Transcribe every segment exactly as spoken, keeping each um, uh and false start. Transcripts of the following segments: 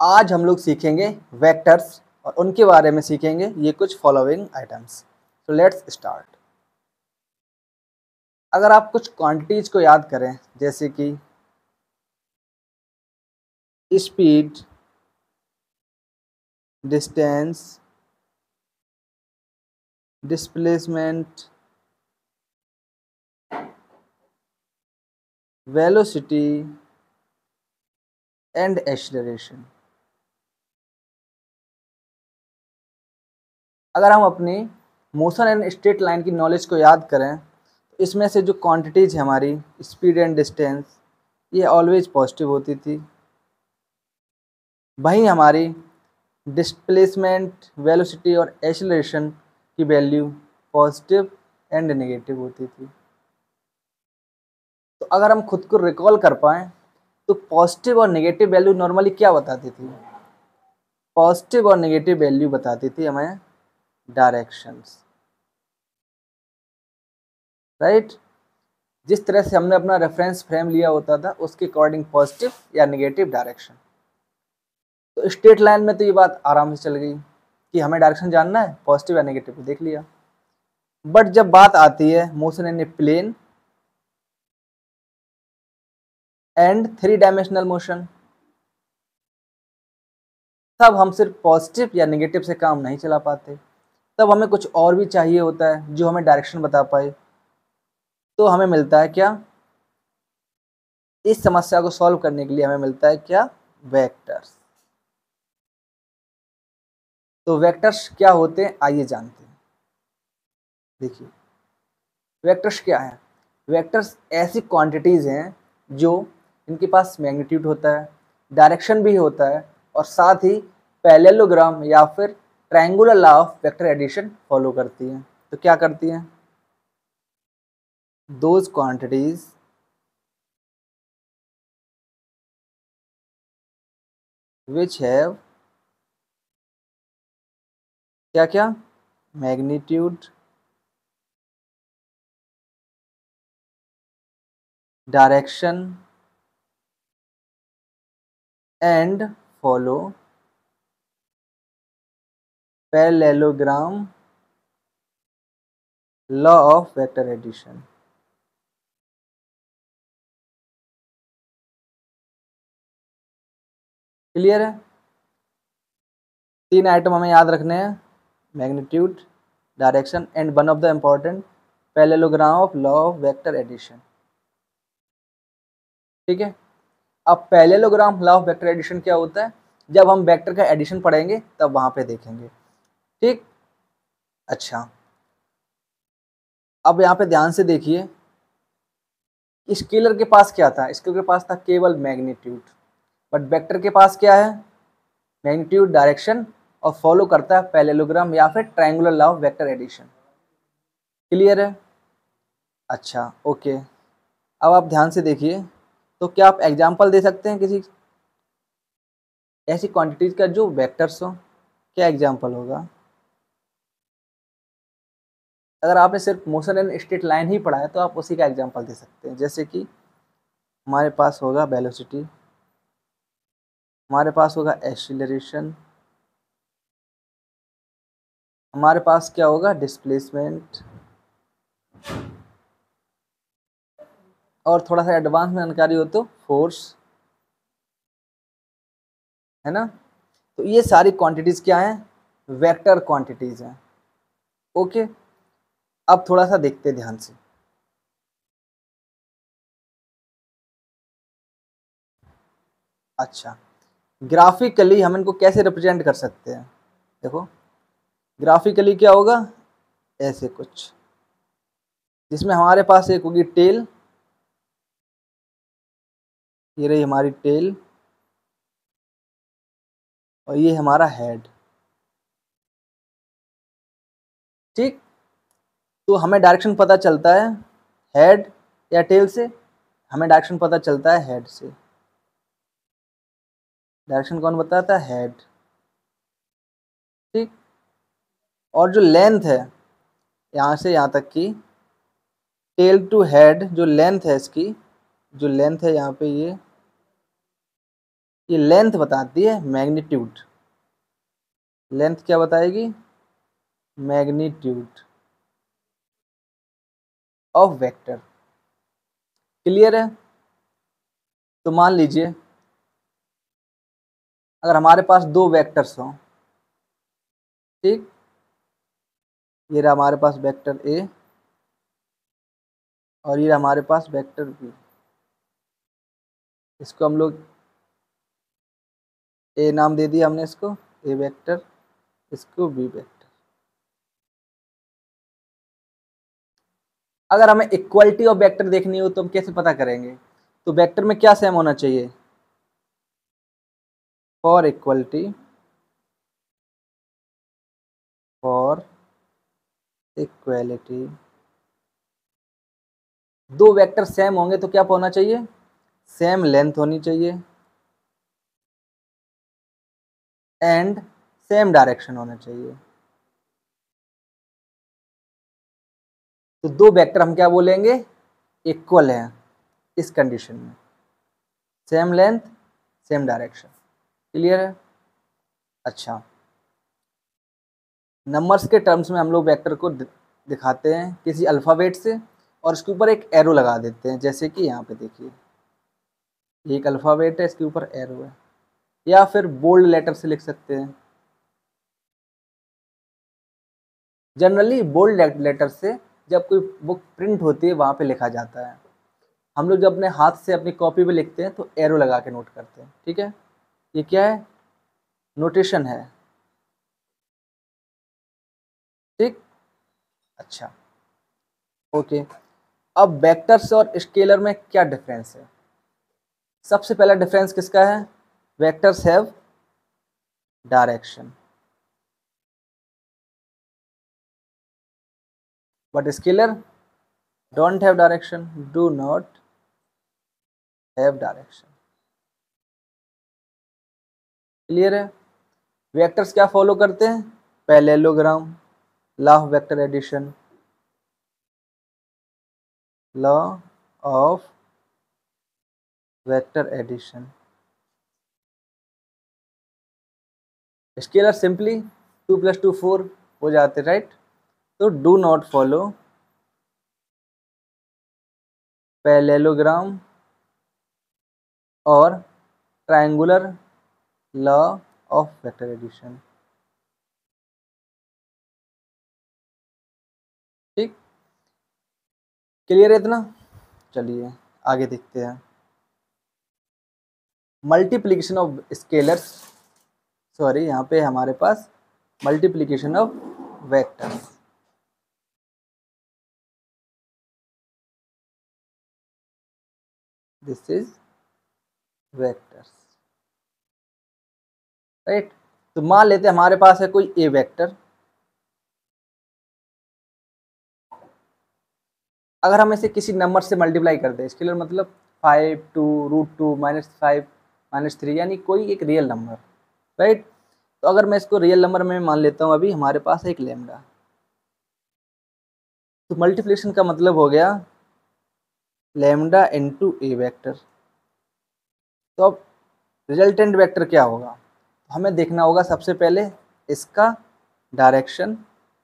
आज हम लोग सीखेंगे वेक्टर्स और उनके बारे में सीखेंगे ये कुछ फॉलोइंग आइटम्स। तो लेट्स स्टार्ट। अगर आप कुछ क्वांटिटीज को याद करें जैसे कि speed, distance, displacement, velocity and acceleration, अगर हम अपनी मोशन एंड स्ट्रेट लाइन की नॉलेज को याद करें तो इसमें से जो क्वांटिटीज है हमारी स्पीड एंड डिस्टेंस, ये ऑलवेज पॉजिटिव होती थी। वहीं हमारी डिस्प्लेसमेंट, वेलोसिटी और एक्सेलरेशन की वैल्यू पॉजिटिव एंड नेगेटिव होती थी। तो अगर हम खुद को रिकॉल कर पाएँ तो पॉजिटिव और नेगेटिव वैल्यू नॉर्मली क्या बताती थी? पॉजिटिव और नेगेटिव वैल्यू बताती थी हमें डायरेक्शंस, राइट। जिस तरह से हमने अपना रेफरेंस फ्रेम लिया होता था उसके अकॉर्डिंग पॉजिटिव या नेगेटिव डायरेक्शन। तो स्ट्रेट लाइन में तो ये बात आराम से चल गई कि हमें डायरेक्शन जानना है, पॉजिटिव या नेगेटिव देख लिया। बट जब बात आती है motion in a plane and three dimensional motion, तब हम सिर्फ पॉजिटिव या नेगेटिव से काम नहीं चला पाते, तब हमें कुछ और भी चाहिए होता है जो हमें डायरेक्शन बता पाए। तो हमें मिलता है क्या? इस समस्या को सॉल्व करने के लिए हमें मिलता है क्या? वेक्टर्स। तो वेक्टर्स क्या होते हैं आइए जानते हैं। देखिए वेक्टर्स क्या है? वेक्टर्स ऐसी क्वांटिटीज हैं जो इनके पास मैग्नीट्यूड होता है, डायरेक्शन भी होता है और साथ ही पैरेललोग्राम या फिर triangular law of vector addition follow करती हैं। तो क्या करती हैं? दोज क्वांटिटीज which have क्या क्या magnitude, direction and follow parallelogram law of vector addition. Clear है? तीन आइटम हमें याद रखने हैं, magnitude, direction and one of the important parallelogram of law of vector addition. ठीक है। अब parallelogram law of vector addition क्या होता है? जब हम वेक्टर का एडिशन पढ़ेंगे तब वहां पे देखेंगे। ठीक। अच्छा, अब यहाँ पे ध्यान से देखिए, स्केलर के पास क्या था? स्केलर के पास था केवल मैग्नीट्यूड, बट वेक्टर के पास क्या है? मैग्नीट्यूड, डायरेक्शन और फॉलो करता है पैरेललोग्राम या फिर triangular law of vector addition. Clear है? अच्छा ओके। अब आप ध्यान से देखिए, तो क्या आप एग्जांपल दे सकते हैं किसी ऐसी क्वांटिटीज का जो वेक्टर्स हो? क्या एग्जांपल होगा? अगर आपने सिर्फ मोशन एंड स्ट्रेट लाइन ही पढ़ा है तो आप उसी का एग्जांपल दे सकते हैं। जैसे कि हमारे पास होगा वेलोसिटी, हमारे पास होगा एक्सीलरेशन, हमारे पास क्या होगा? डिस्प्लेसमेंट, और थोड़ा सा एडवांस में जानकारी हो तो फोर्स, है ना। तो ये सारी क्वांटिटीज क्या हैं? वेक्टर क्वांटिटीज हैं। ओके, अब थोड़ा सा देखते ध्यान से। अच्छा, ग्राफिकली हम इनको कैसे रिप्रेजेंट कर सकते हैं? देखो ग्राफिकली क्या होगा? ऐसे कुछ, जिसमें हमारे पास एक होगी टेल, ये रही हमारी टेल, और ये हमारा हेड। ठीक, तो हमें डायरेक्शन पता चलता है हेड या टेल से? हमें डायरेक्शन पता चलता है हेड से। डायरेक्शन कौन बताता है? हेड। ठीक, और जो लेंथ है यहाँ से यहाँ तक की, टेल टू हेड जो लेंथ है इसकी, जो लेंथ है यहाँ पे, ये ये लेंथ बताती है मैग्नीट्यूड। लेंथ क्या बताएगी? Magnitude of vector. क्लियर है? तो मान लीजिए अगर हमारे पास दो वेक्टर्स हों, ठीक, ये रहा हमारे पास वेक्टर ए और ये हमारे पास वेक्टर बी। इसको हम लोग ए नाम दे दिया हमने, इसको ए वेक्टर, इसको बी वेक्टर। अगर हमें इक्वलिटी ऑफ वेक्टर देखनी हो तो हम कैसे पता करेंगे? तो वेक्टर में क्या सेम होना चाहिए? फॉर इक्वलिटी, फॉर इक्वलिटी दो वेक्टर सेम होंगे तो क्या होना चाहिए? सेम लेंथ होनी चाहिए एंड सेम डायरेक्शन होना चाहिए। तो दो वेक्टर हम क्या बोलेंगे? इक्वल हैं इस कंडीशन में, same length same direction. Clear है? अच्छा, नंबर्स के टर्म्स में हम लोग वेक्टर को दिखाते हैं किसी अल्फ़ाबेट से और इसके ऊपर एक एरो लगा देते हैं, जैसे कि यहाँ पे देखिए एक अल्फ़ाबेट है, इसके ऊपर एरो है, या फिर बोल्ड लेटर से लिख सकते हैं। जनरली बोल्ड लेटर से जब कोई बुक प्रिंट होती है वहाँ पे लिखा जाता है। हम लोग जब अपने हाथ से अपनी कॉपी पे लिखते हैं तो एरो लगा के नोट करते हैं। ठीक है, ये क्या है? नोटेशन है। ठीक, अच्छा, ओके। अब वेक्टर्स और स्केलर में क्या डिफरेंस है? सबसे पहला डिफरेंस किसका है? Vectors have direction but scalar don't have direction, do not have direction. Clear है? वेक्टर्स क्या फॉलो करते हैं? Parallelogram, law of vector addition, law of vector addition. Scalar simply two plus two four हो जाते, right? तो do not follow parallelogram और triangular law of vector addition. ठीक, clear है इतना? चलिए आगे देखते हैं। मल्टीप्लिकेशन ऑफ स्केलर्स, सॉरी यहाँ पे हमारे पास multiplication of vectors. This is vectors, right? तो मान लेते हैं हमारे पास है कोई ए वेक्टर। अगर हम इसे किसी नंबर से मल्टीप्लाई कर दें, स्केलर मतलब five two root two minus five minus three, यानी कोई एक रियल नंबर, राइट? तो अगर मैं इसको रियल नंबर में मान लेता हूँ, अभी हमारे पास एक लैम्डा, तो मल्टीप्लिकेशन का मतलब हो गया लैम्डा इनटू ए वेक्टर। तो अब रिजल्टेंट वेक्टर क्या होगा? तो हमें देखना होगा सबसे पहले इसका डायरेक्शन।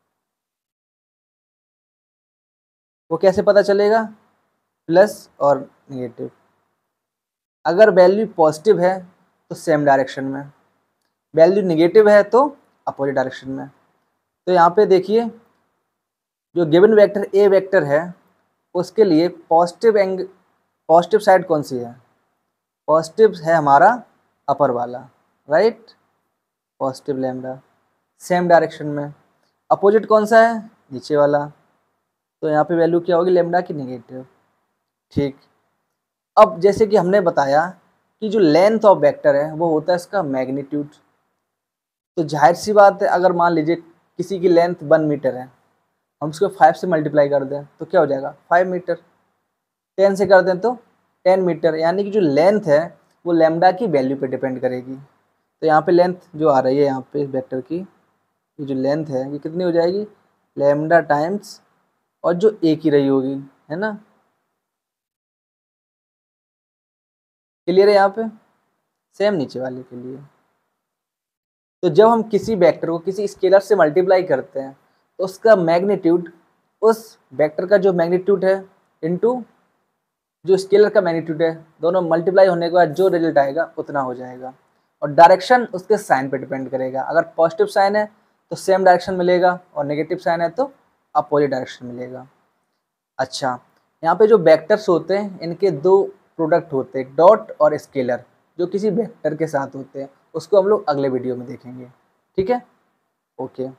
वो कैसे पता चलेगा? प्लस और नेगेटिव। अगर वैल्यू पॉजिटिव है तो सेम डायरेक्शन में, वैल्यू नेगेटिव है तो अपोजिट डायरेक्शन में। तो यहाँ पे देखिए जो गिवन वेक्टर ए वेक्टर है उसके लिए पॉजिटिव एंग पॉजिटिव साइड कौन सी है? पॉजिटिव है हमारा अपर वाला, right? Positive lambda, same direction में। अपोजिट कौन सा है? नीचे वाला। तो यहाँ पे वैल्यू क्या होगी? लैम्डा की नेगेटिव। ठीक, अब जैसे कि हमने बताया कि जो लेंथ ऑफ वेक्टर है वो होता है इसका मैग्नीट्यूड। तो जाहिर सी बात है, अगर मान लीजिए किसी की लेंथ वन मीटर है, हम उसको फाइव से मल्टीप्लाई कर दें तो क्या हो जाएगा? Five metre. टेन से कर दें तो टेन मीटर, यानी कि जो लेंथ है वो लैम्डा की वैल्यू पे डिपेंड करेगी। तो यहाँ पे लेंथ जो आ रही है यहाँ पे वेक्टर की, ये जो लेंथ है ये कितनी हो जाएगी? लैम्डा टाइम्स और जो ए की रही होगी, है ना? क्लियर है यहाँ पे? सेम नीचे वाले के लिए। तो जब हम किसी वेक्टर को किसी स्केलर से मल्टीप्लाई करते हैं तो उसका मैग्नीट्यूड उस वेक्टर का जो मैग्नीट्यूड है इनटू जो स्केलर का मैग्नीट्यूड है, दोनों मल्टीप्लाई होने के बाद जो रिजल्ट आएगा उतना हो जाएगा। और डायरेक्शन उसके साइन पे डिपेंड करेगा। अगर पॉजिटिव साइन है तो सेम डायरेक्शन मिलेगा और नेगेटिव साइन है तो अपोजिट डायरेक्शन मिलेगा। अच्छा, यहाँ पे जो वेक्टर्स होते हैं इनके दो प्रोडक्ट होते हैं, डॉट और स्केलर, जो किसी वेक्टर के साथ होते हैं। उसको हम लोग अगले वीडियो में देखेंगे, ठीक है। ओके,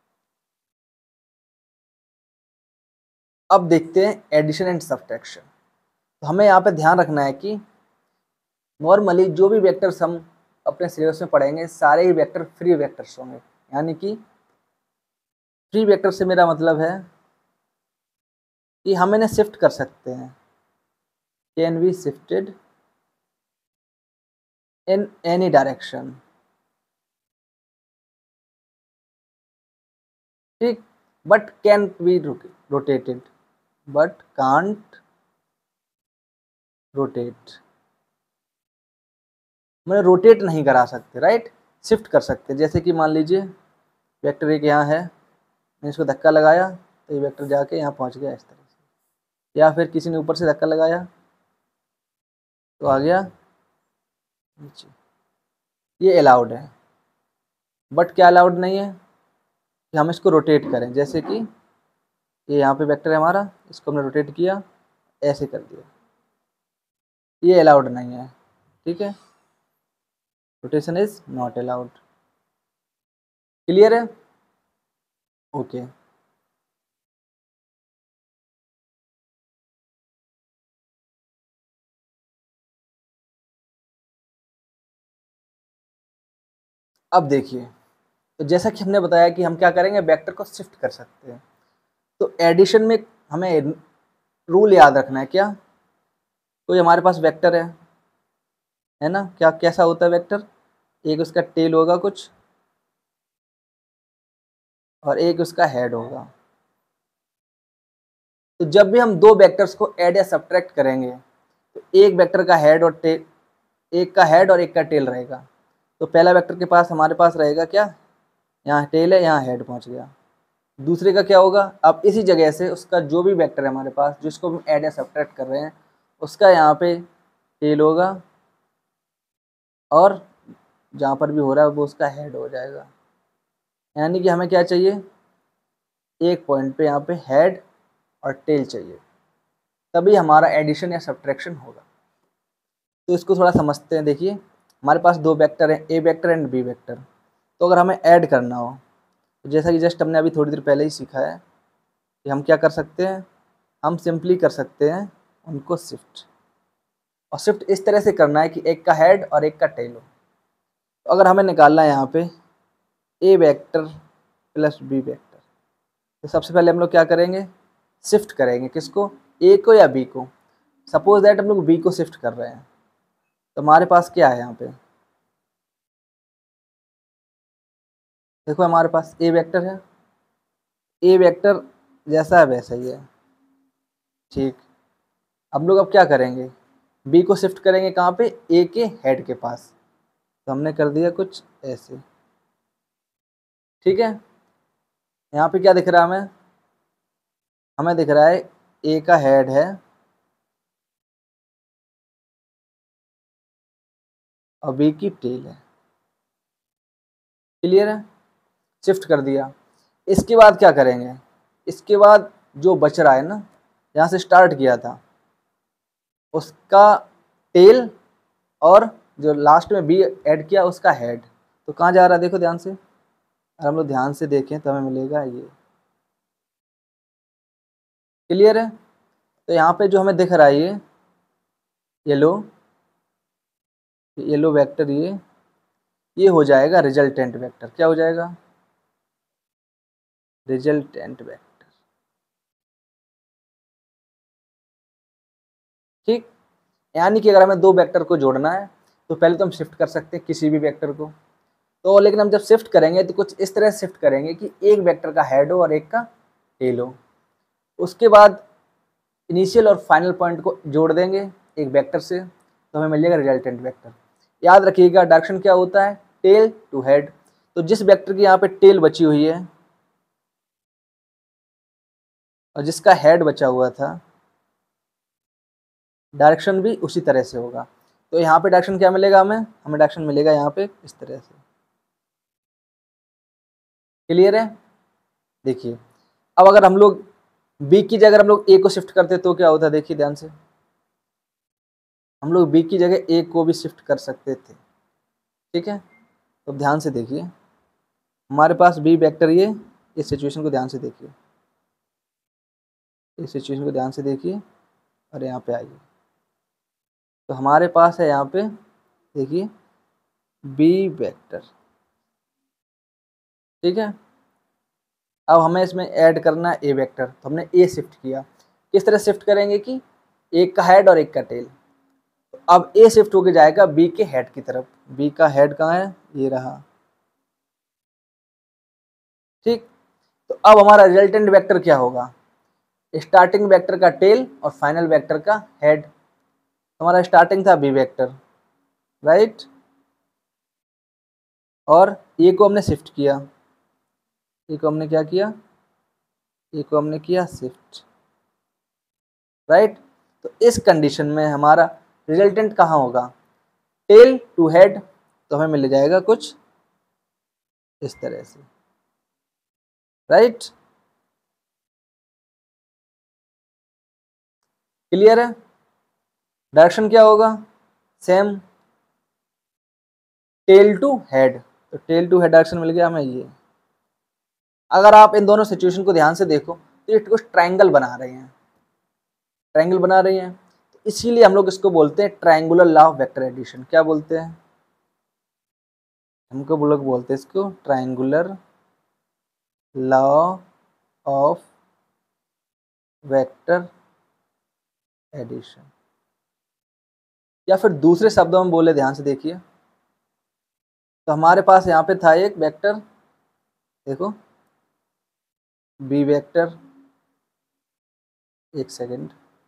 अब देखते हैं एडिशन एंड सब्ट्रैक्शन। तो हमें यहाँ पे ध्यान रखना है कि नॉर्मली जो भी वेक्टर्स हम अपने सिलेबस में पढ़ेंगे सारे ही वेक्टर फ्री वेक्टर्स होंगे। यानी कि फ्री वेक्टर से मेरा मतलब है कि हम इन्हें शिफ्ट कर सकते हैं, can be shifted in any direction, ठीक, but can be rotated but can't rotate. मैंने रोटेट नहीं करा सकते, राइट, शिफ्ट कर सकते। जैसे कि मान लीजिए वेक्टर एक यहाँ है, मैंने इसको धक्का लगाया तो ये वेक्टर जाके यहाँ पहुँच गया इस तरह से, या फिर किसी ने ऊपर से धक्का लगाया तो आ गया नीचे। ये अलाउड है, बट क्या अलाउड नहीं है कि हम इसको रोटेट करें। जैसे कि ये यहाँ पे वेक्टर है हमारा, इसको हमने रोटेट किया, ऐसे कर दिया, ये अलाउड नहीं है, ठीक है। Rotation is not allowed. Clear है? Okay okay. अब देखिए, तो जैसा कि हमने बताया कि हम क्या करेंगे, वेक्टर को शिफ्ट कर सकते हैं। तो एडिशन में हमें रूल याद रखना है। क्या? कोई हमारे पास वेक्टर है है ना, क्या कैसा होता है वेक्टर, एक उसका टेल होगा कुछ और एक उसका हेड होगा। तो जब भी हम दो वेक्टर्स को ऐड या सब्ट्रैक्ट करेंगे तो एक वेक्टर का हेड और टेल, एक का हेड और एक का टेल रहेगा। तो पहला वेक्टर के पास हमारे पास रहेगा क्या, यहाँ टेल है, यहाँ हेड पहुँच गया। दूसरे का क्या होगा, अब इसी जगह से उसका जो भी वेक्टर है हमारे पास जिसको हम ऐड या सब्ट्रैक्ट कर रहे हैं उसका यहाँ पे टेल होगा और जहाँ पर भी हो रहा है वो उसका हेड हो जाएगा। यानी कि हमें क्या चाहिए, एक पॉइंट पे यहाँ पे हेड और टेल चाहिए, तभी हमारा एडिशन या सब्ट्रैक्शन होगा। तो इसको थोड़ा समझते हैं। देखिए, हमारे पास दो वेक्टर हैं, A vector and B vector. तो अगर हमें ऐड करना हो तो जैसा कि जस्ट हमने अभी थोड़ी देर पहले ही सीखा है कि हम क्या कर सकते हैं, हम सिंपली कर सकते हैं उनको शिफ्ट। और शिफ्ट इस तरह से करना है कि एक का हेड और एक का टेल हो। तो अगर हमें निकालना है यहाँ पे A vector plus B vector, तो सबसे पहले हम लोग क्या करेंगे, शिफ्ट करेंगे। किसको, ए को या बी को। सपोज दैट हम लोग बी को शिफ्ट कर रहे हैं तो हमारे पास क्या है यहाँ पे, देखो हमारे पास ए वेक्टर है, ए वेक्टर जैसा है वैसा ही है, ठीक। हम लोग अब क्या करेंगे, बी को शिफ्ट करेंगे कहाँ पे, ए के हेड के पास। तो हमने कर दिया कुछ ऐसे, ठीक है। यहाँ पे क्या दिख रहा है हमें, हमें दिख रहा है ए का हेड है और बी की टेल है। क्लियर है? शिफ्ट कर दिया। इसके बाद क्या करेंगे, इसके बाद जो बच रहा है ना, यहाँ से स्टार्ट किया था उसका टेल और जो लास्ट में बी ऐड किया उसका हेड, तो कहाँ जा रहा है देखो ध्यान से। अगर हम लोग ध्यान से देखें तो हमें मिलेगा ये। क्लियर है? तो यहाँ पे जो हमें दिख रहा है ये येलो येलो वेक्टर, ये ये हो जाएगा रिजल्टेंट वेक्टर। क्या हो जाएगा, रिजल्टेंट वेक्टर, ठीक। यानी कि अगर हमें दो वेक्टर को जोड़ना है तो पहले तो हम शिफ्ट कर सकते हैं किसी भी वेक्टर को। तो लेकिन हम जब शिफ्ट करेंगे तो कुछ इस तरह शिफ्ट करेंगे कि एक वेक्टर का हेड हो और एक का टेल हो। उसके बाद इनिशियल और फाइनल पॉइंट को जोड़ देंगे एक वेक्टर से, तो हमें मिल जाएगा रिजल्टेंट वेक्टर। याद रखिएगा डायरेक्शन क्या होता है, टेल टू हेड। तो जिस वेक्टर की यहाँ पे टेल बची हुई है और जिसका हेड बचा हुआ था, डायरेक्शन भी उसी तरह से होगा। तो यहाँ पे डायरेक्शन क्या मिलेगा हमें, हमें डायरेक्शन मिलेगा यहाँ पे इस तरह से। क्लियर है? देखिए अब अगर हम लोग बी की जगह हम लोग ए को शिफ्ट करते तो क्या होता है, देखिए ध्यान से, हम लोग बी की जगह ए को भी शिफ्ट कर सकते थे। ठीक है, तो ध्यान से देखिए, हमारे पास बी वेक्टर, ये इस सिचुएशन को ध्यान से देखिए, इस सिचुएशन को ध्यान से देखिए और यहाँ पे आइए। तो हमारे पास है यहाँ पे देखिए बी वेक्टर। ठीक है, अब हमें इसमें ऐड करना है ए वेक्टर, तो हमने ए शिफ्ट किया। किस तरह शिफ्ट करेंगे कि एक का हेड और एक का टेल। तो अब ए शिफ्ट होके जाएगा बी के हेड की तरफ। बी का हेड कहाँ है, ये रहा। ठीक, तो अब हमारा रिजल्टेंट वेक्टर क्या होगा, स्टार्टिंग वेक्टर का टेल और फाइनल वेक्टर का हेड। हमारा स्टार्टिंग था बी वेक्टर, राइट, और ए को हमने शिफ्ट किया, ए को हमने क्या किया, ए को हमने किया शिफ्ट, राइट। तो इस कंडीशन में हमारा रिजल्टेंट कहाँ होगा, टेल टू हेड। तो हमें मिल जाएगा कुछ इस तरह से, राइट। क्लियर है? डायरेक्शन क्या होगा, सेम, टेल टू हेड। तो टेल टू हेड डायरेक्शन मिल गया हमें ये। अगर आप इन दोनों सिचुएशन को ध्यान से देखो तो ये कुछ ट्रायंगल बना रहे हैं, ट्रायंगल बना रही हैं, तो इसीलिए हम लोग इसको बोलते हैं triangular law of vector addition. क्या बोलते हैं, हमको लोग बोलते हैं इसको triangular law of vector addition, या फिर दूसरे शब्दों में बोले, ध्यान से देखिए। तो हमारे पास यहाँ पे था एक वेक्टर, देखो बी वेक्टर, एक सेकेंड,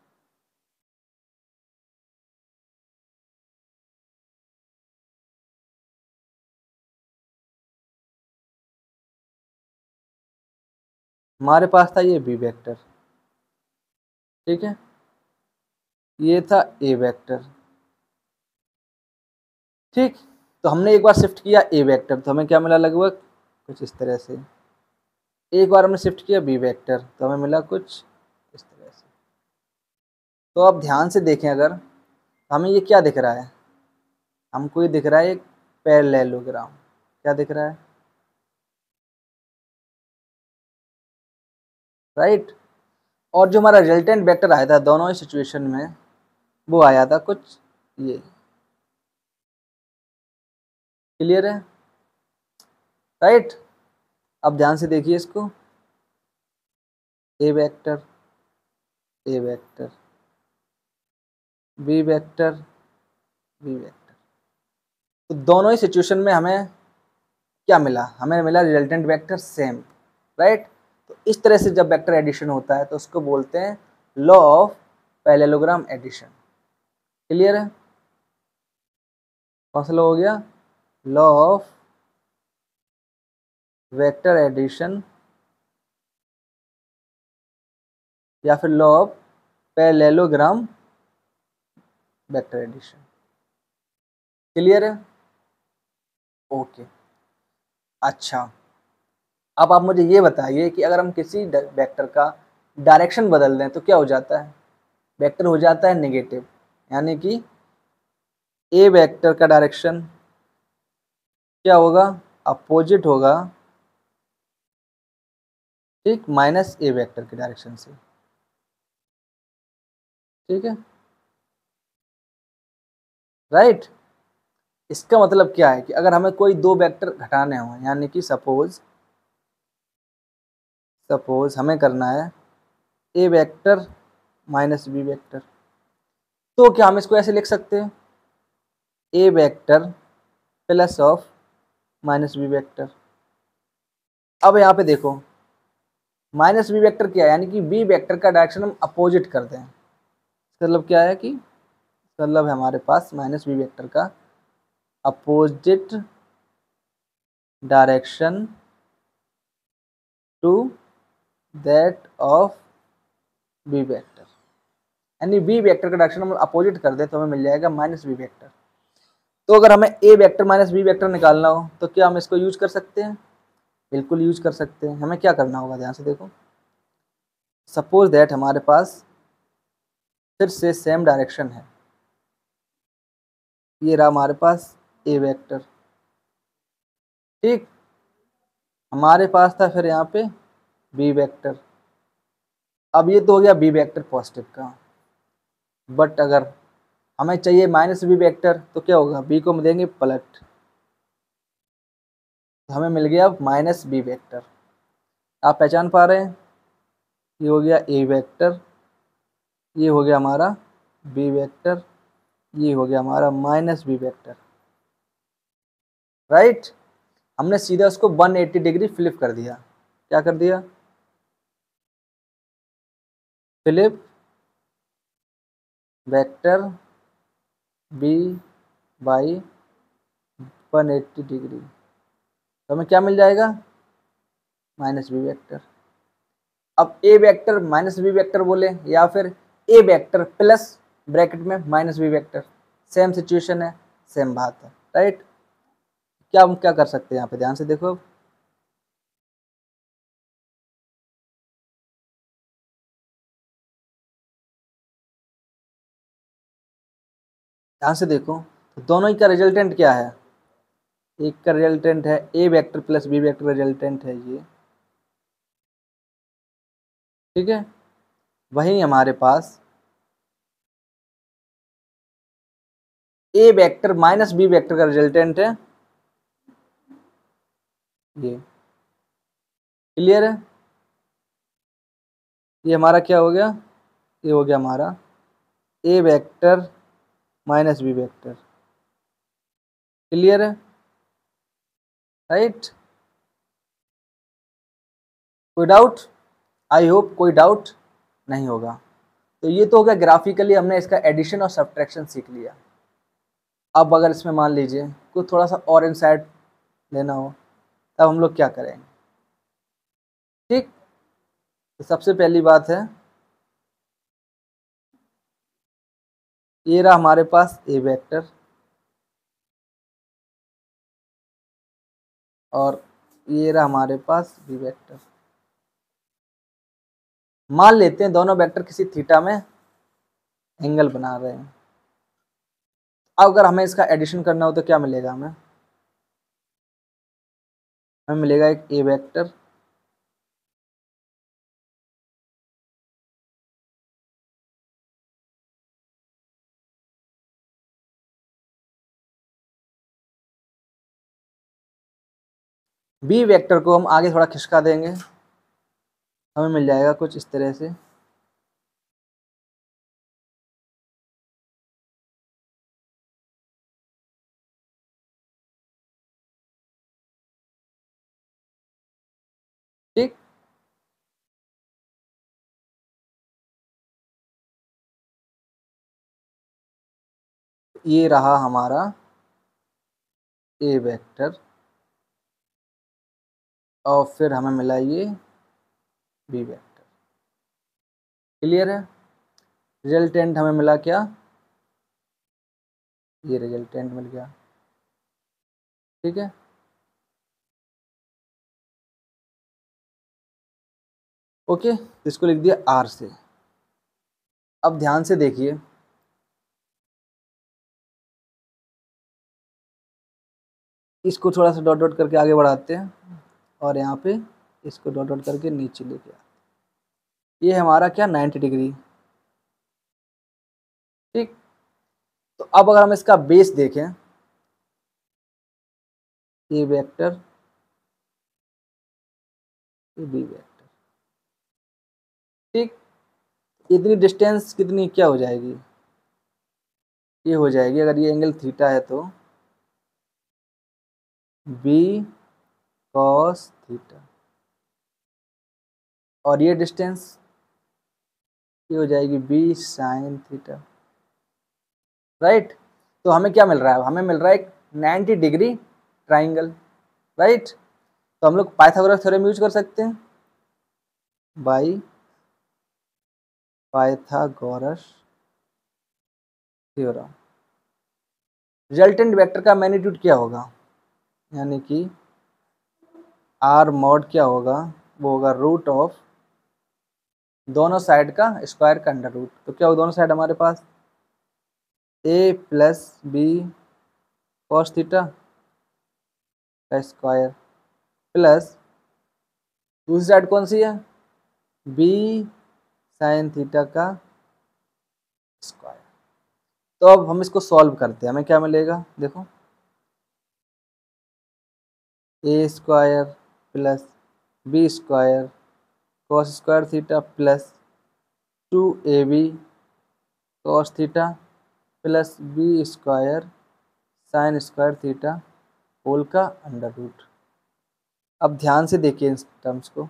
हमारे पास था ये बी वेक्टर, ठीक है, ये था ए वेक्टर। ठीक, तो हमने एक बार शिफ्ट किया ए वेक्टर, तो हमें क्या मिला, लगभग कुछ इस तरह से। एक बार हमने शिफ्ट किया बी वेक्टर, तो हमें मिला कुछ इस तरह से। तो अब ध्यान से देखें, अगर हमें ये क्या दिख रहा है, हमको ये दिख रहा है एक पैरेललोग्राम। क्या दिख रहा है, राइट। और जो हमारा रिजल्टेंट वेक्टर आया था दोनों ही सिचुएशन में, वो आया था कुछ ये। क्लियर है, राइट। अब ध्यान से देखिए इसको, A vector, A vector, B vector, B vector. तो दोनों ही सिचुएशन में हमें क्या मिला, हमें मिला रिजल्टेंट वेक्टर सेम, राइट। तो इस तरह से जब वेक्टर एडिशन होता है तो उसको बोलते हैं law of parallelogram addition. Clear है, कौन सा लॉ हो गया, लॉ ऑफ वेक्टर एडिशन या फिर law of parallelogram vector addition. Clear है, ओके। अच्छा, अब आप मुझे ये बताइए कि अगर हम किसी वेक्टर का डायरेक्शन बदल दें तो क्या हो जाता है, वेक्टर हो जाता है नेगेटिव, यानी कि ए वेक्टर का डायरेक्शन क्या होगा, अपोजिट होगा, ठीक, माइनस ए वेक्टर के डायरेक्शन से। ठीक है, राइट। इसका मतलब क्या है कि अगर हमें कोई दो वेक्टर घटाने हों, यानी कि सपोज सपोज हमें करना है A vector minus B vector, तो क्या हम इसको ऐसे लिख सकते हैं, A vector plus of minus B vector. अब यहाँ पे देखो माइनस बी वेक्टर क्या है, यानी कि बी वेक्टर का डायरेक्शन हम अपोजिट कर दें। मतलब क्या है कि मतलब है हमारे पास माइनस बी वेक्टर का opposite direction to that of B vector, यानी बी वेक्टर का डायरेक्शन हम अपोजिट कर दे तो हमें मिल जाएगा माइनस बी वेक्टर। तो अगर हमें A vector minus B vector निकालना हो तो क्या हम इसको यूज कर सकते हैं? बिल्कुल यूज कर सकते हैं। हमें क्या करना होगा, ध्यान से देखो। सपोज दैट हमारे पास फिर से सेम डायरेक्शन है, ये रहा हमारे पास ए वेक्टर, ठीक। हमारे पास था फिर यहाँ पे बी वेक्टर। अब ये तो हो गया बी वेक्टर पॉजिटिव का, बट अगर हमें चाहिए माइनस बी वेक्टर तो क्या होगा, बी को हम देंगे पलट, तो हमें मिल गया माइनस बी वेक्टर। आप पहचान पा रहे हैं, ये हो गया ए वेक्टर, ये हो गया हमारा बी वेक्टर, ये हो गया हमारा माइनस बी वेक्टर, राइट। हमने सीधा उसको एक सौ अस्सी डिग्री फ्लिप कर दिया। क्या कर दिया? फ्लिप वेक्टर बी बाई एक सौ अस्सी डिग्री, तो हमें क्या मिल जाएगा? Minus B vector. अब A vector minus B vector बोले या फिर ए वेक्टर प्लस ब्रैकेट में minus B vector, same situation है, सेम बात है, राइट। क्या हम क्या कर सकते हैं यहाँ पे, ध्यान से देखो। ध्यान से देखो, तो दोनों ही का रिजल्टेंट क्या है? एक का रिजल्टेंट है A vector plus B vector, resultant है ये, ठीक है। वहीं हमारे पास A vector minus B vector का रिजल्टेंट है ये। क्लियर है? ये हमारा क्या हो गया? ये हो गया हमारा A vector minus B vector. Clear है, राइट। कोई डाउट? आई होप कोई डाउट नहीं होगा। तो ये तो हो गया ग्राफिकली, हमने इसका एडिशन और सब्ट्रैक्शन सीख लिया। अब अगर इसमें मान लीजिए कुछ थोड़ा सा और इनसाइट लेना हो तब हम लोग क्या करेंगे, ठीक। तो सबसे पहली बात है, ये रहा हमारे पास ए वेक्टर और ये रहा हमारे पास बी वेक्टर। मान लेते हैं दोनों वेक्टर किसी थीटा में एंगल बना रहे हैं। अब अगर हमें इसका एडिशन करना हो तो क्या मिलेगा हमें? हमें मिलेगा एक ए वेक्टर बी वेक्टर को हम आगे थोड़ा खिसका देंगे, हमें मिल जाएगा कुछ इस तरह से। ठीक, ये रहा हमारा ए वेक्टर और फिर हमें मिला ये बी वेक्टर। क्लियर है? रिजल्टेंट हमें मिला क्या? ये रिजल्टेंट मिल गया, ठीक है। ओके, इसको लिख दिया आर से। अब ध्यान से देखिए, इसको थोड़ा सा डॉट डॉट करके आगे बढ़ाते हैं और यहाँ पे इसको डॉट डॉट करके नीचे लेके आते। ये हमारा क्या नब्बे डिग्री, ठीक। तो अब अगर हम इसका बेस देखें, ए वेक्टर बी वेक्टर, ठीक। इतनी डिस्टेंस कितनी क्या हो जाएगी? ये हो जाएगी, अगर ये एंगल थीटा है तो बी कॉस थीटा, और ये डिस्टेंस ये हो जाएगी बी साइन थीटा, राइट। तो हमें क्या मिल रहा है? हमें मिल रहा है एक नाइन्टी डिग्री ट्राइंगल, राइट। तो हम लोग पाइथागोरस थ्योरम यूज कर सकते हैं, by Pythagoras theorem. Resultant vector का मैग्नीट्यूड क्या होगा, यानी कि आर मॉड क्या होगा, वो होगा रूट ऑफ दोनों साइड का स्क्वायर का अंडर रूट। तो क्या होगा दोनों साइड हमारे पास A plus B cos theta का स्क्वायर प्लस दूसरी साइड कौन सी है, बी साइन थीटा का स्क्वायर। तो अब हम इसको सॉल्व करते हैं, हमें क्या मिलेगा, देखो A square plus B square cos square theta plus two A B cos theta plus B square sine square theta whole का अंडर रूट। अब ध्यान से देखिए इन टर्म्स को,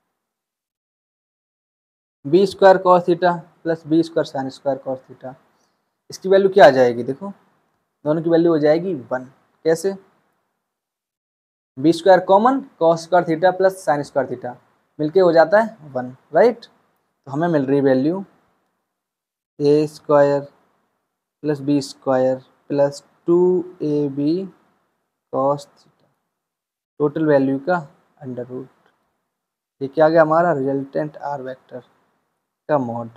B square cos theta plus B square sine square cos theta, इसकी value क्या आ जाएगी, देखो दोनों की वैल्यू हो जाएगी वन। कैसे, B square common cos square theta plus sine square theta मिलके हो जाता है वन, राइट। तो हमें मिल रही value A square plus B square plus two A B cos theta total value का अंडर रूट। ये क्या आ गया हमारा रिजल्टेंट आर वेक्टर का मॉड।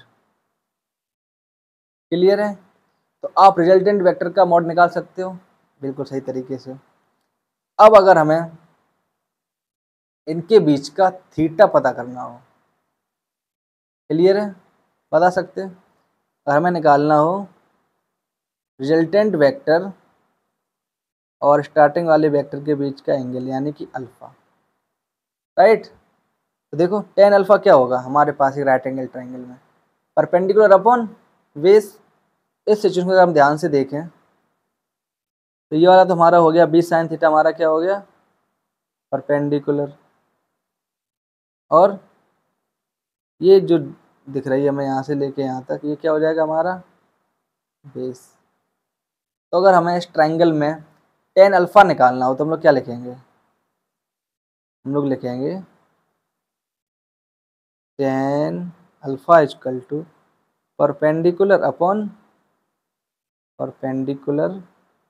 क्लियर है, तो आप रिजल्टेंट वेक्टर का मॉड निकाल सकते हो बिल्कुल सही तरीके से। अब अगर हमें इनके बीच का थीटा पता करना हो, क्लियर है, बता सकते हैं। अगर हमें निकालना हो रिजल्टेंट वेक्टर और स्टार्टिंग वाले वेक्टर के बीच का एंगल यानी कि अल्फा, राइट। तो देखो टेन अल्फा क्या होगा हमारे पास ही राइट एंगल ट्रायंगल में, परपेंडिकुलर अपॉन बेस। इस सिचुएशन को अगर हम ध्यान से देखें तो ये वाला तो हमारा हो गया बी साइन थीटा, हमारा क्या हो गया परपेंडिकुलर, और ये जो दिख रही है हमें यहाँ से लेके यहाँ तक ये क्या हो जाएगा हमारा बेस। तो अगर हमें इस ट्रायंगल में टेन अल्फा निकालना हो तो हम लोग क्या लिखेंगे, हम लोग लिखेंगे tan alpha equal to perpendicular upon perpendicular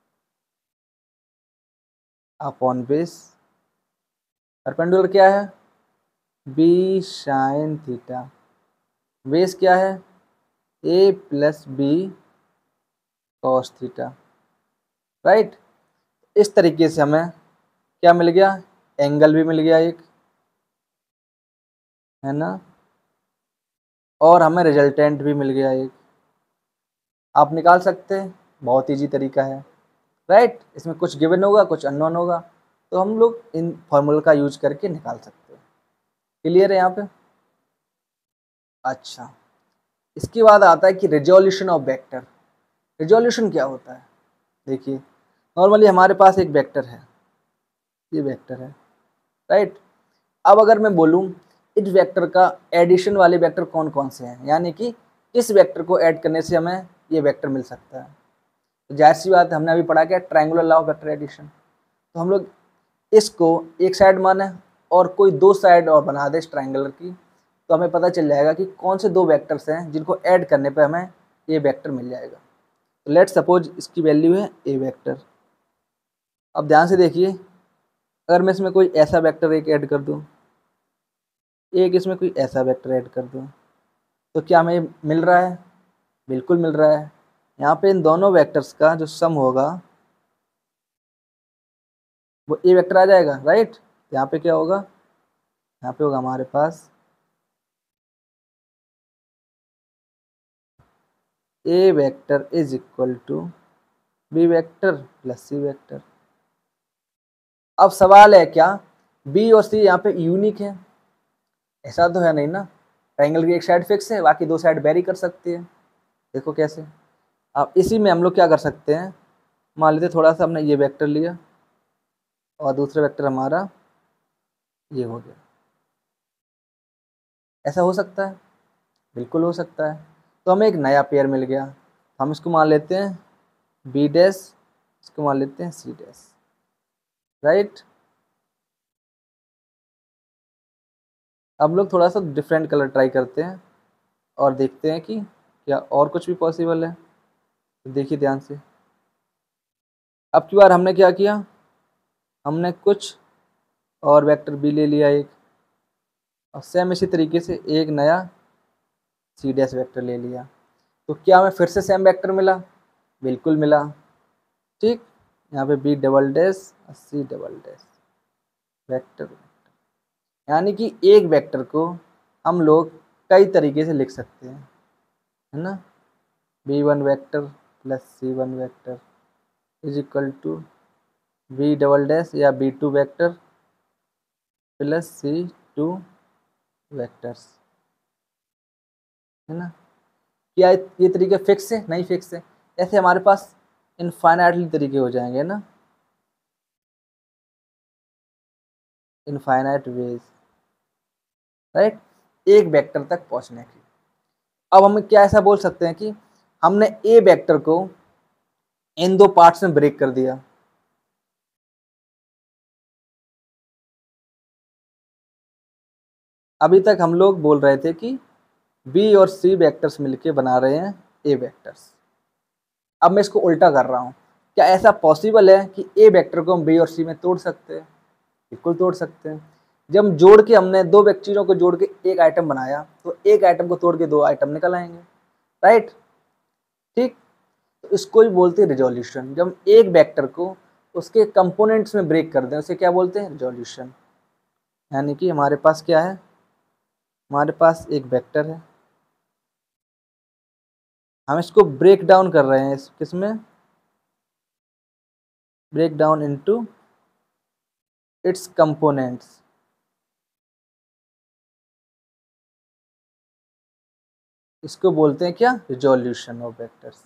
upon base. Perpendicular क्या है बी साइन थीटा, बेस क्या है A plus B cos theta, right. इस तरीके से हमें क्या मिल गया, एंगल भी मिल गया एक, है ना, और हमें रिजल्टेंट भी मिल गया एक। आप निकाल सकते हैं, बहुत इजी तरीका है, राइट। इसमें कुछ गिवन होगा कुछ अननोन होगा, तो हम लोग इन फॉर्मूला का यूज करके निकाल सकते हैं। क्लियर है यहाँ पे, अच्छा। इसके बाद आता है कि रिजोल्यूशन ऑफ वेक्टर। रिजोल्यूशन क्या होता है, देखिए नॉर्मली हमारे पास एक वेक्टर है, ये वेक्टर है, राइट। अब अगर मैं बोलूँ इस वेक्टर का एडिशन वाले वेक्टर कौन कौन से हैं, यानी कि इस वेक्टर को ऐड करने से हमें ये वेक्टर मिल सकता है, तो जाहिर सी बात है हमने अभी पढ़ा क्या triangular law of vector addition. तो हम लोग इसको एक साइड माने और कोई दो साइड और बना दे इस ट्रायंगुलर की, तो हमें पता चल जाएगा कि कौन से दो वेक्टर्स हैं जिनको ऐड करने पर हमें ये वेक्टर मिल जाएगा। तो लेट्स सपोज इसकी वैल्यू है ए वेक्टर। अब ध्यान से देखिए, अगर मैं इसमें कोई ऐसा वेक्टर एक ऐड कर दूं, एक इसमें कोई ऐसा वेक्टर ऐड कर दूं, तो क्या हमें मिल रहा है, बिल्कुल मिल रहा है। यहाँ पे इन दोनों वेक्टर्स का जो सम होगा वो ए वेक्टर आ जाएगा, राइट। यहाँ पे क्या होगा, यहाँ पे होगा हमारे पास A vector is equal to B vector plus C vector. अब सवाल है क्या बी और सी यहाँ पे यूनिक है, ऐसा तो है नहीं ना, ट्रायंगल की एक साइड फिक्स है बाकी दो साइड वेरी कर सकती है। देखो कैसे, अब इसी में हम लोग क्या कर सकते हैं, मान लेते थोड़ा सा हमने ये वेक्टर लिया और दूसरा वेक्टर हमारा ये हो गया, ऐसा हो सकता है, बिल्कुल हो सकता है। तो हमें एक नया पेयर मिल गया, हम इसको मान लेते हैं बी डैश इसको मान लेते हैं सी डैश, राइट। अब लोग थोड़ा सा डिफरेंट कलर ट्राई करते हैं और देखते हैं कि क्या और कुछ भी पॉसिबल है। तो देखिए ध्यान से, अब की बार हमने क्या किया, हमने कुछ और वेक्टर बी ले लिया एक, और सेम इसी तरीके से एक नया सी डैश वेक्टर ले लिया। तो क्या हमें फिर से सेम वेक्टर मिला? बिल्कुल मिला, ठीक। यहाँ पे बी डबल डैश और सी डबल डैश वेक्टर, यानी कि एक वेक्टर को हम लोग कई तरीके से लिख सकते हैं, है ना। B one vector plus C one vector is equal to B double dash या B two vector plus C two vectors, है ना। क्या ये तरीके फिक्स है? नहीं फिक्स है। ऐसे हमारे पास इनफाइनाइटली तरीके हो जाएंगे ना, इनफाइनाइट वेज, राइट, एक वेक्टर तक पहुंचने की। अब हम क्या ऐसा बोल सकते हैं कि हमने ए वेक्टर को इन दो पार्ट्स में ब्रेक कर दिया। अभी तक हम लोग बोल रहे थे कि बी और सी वेक्टर्स मिलके बना रहे हैं ए वेक्टर्स। अब मैं इसको उल्टा कर रहा हूं, क्या ऐसा पॉसिबल है कि ए वेक्टर को हम बी और सी में तोड़ सकते हैं? बिल्कुल तोड़ सकते हैं। जब हम जोड़ के, हमने दो चीजों को जोड़ के एक आइटम बनाया, तो एक आइटम को तोड़ के दो आइटम निकल आएंगे, राइट, ठीक। तो इसको ही बोलते हैं रिजोल्यूशन। जब हम एक वेक्टर को उसके कंपोनेंट्स में ब्रेक कर दें, उसे क्या बोलते हैं? रिजोल्यूशन। यानी कि हमारे पास क्या है, हमारे पास एक वेक्टर है, हम इसको ब्रेक डाउन कर रहे हैं, इस किसमें? Break down into its components. इसको बोलते हैं क्या? Resolution of vectors.